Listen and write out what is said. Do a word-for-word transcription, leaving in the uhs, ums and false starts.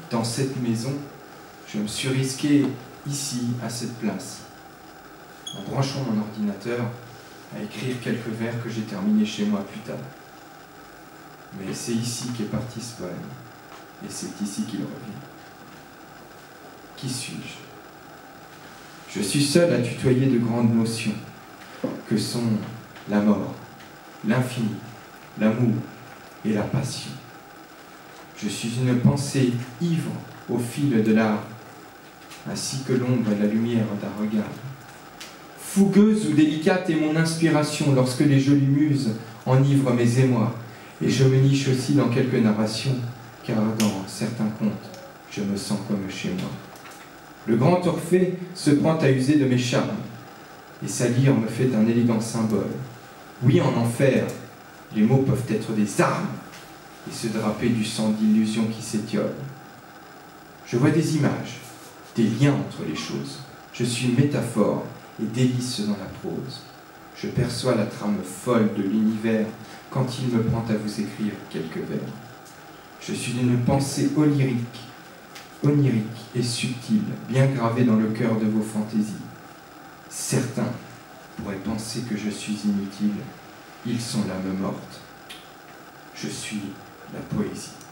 dans cette maison, je me suis risqué ici, à cette place, en branchant mon ordinateur, à écrire quelques vers que j'ai terminés chez moi plus tard. Mais c'est ici qu'est parti ce poème, et c'est ici qu'il revient. Qui suis-je? Je suis seul à tutoyer de grandes notions, que sont la mort, l'infini, l'amour et la passion. Je suis une pensée ivre au fil de l'art, ainsi que l'ombre et la lumière d'un regard. Fougueuse ou délicate est mon inspiration lorsque les jolies muses enivrent mes émois, et je me niche aussi dans quelques narrations, car dans certains contes, je me sens comme chez moi. Le grand Orphée se prend à user de mes charmes, et sa lyre me fait un élégant symbole. Oui, en enfer, les mots peuvent être des armes, et se draper du sang d'illusions qui s'étiolent. Je vois des images, des liens entre les choses. Je suis métaphore et délice dans la prose. Je perçois la trame folle de l'univers quand il me prend à vous écrire quelques vers. Je suis d'une pensée onirique, onirique et subtile, bien gravée dans le cœur de vos fantaisies. Certains pourraient penser que je suis inutile. Ils sont l'âme morte. Je suis la poésie.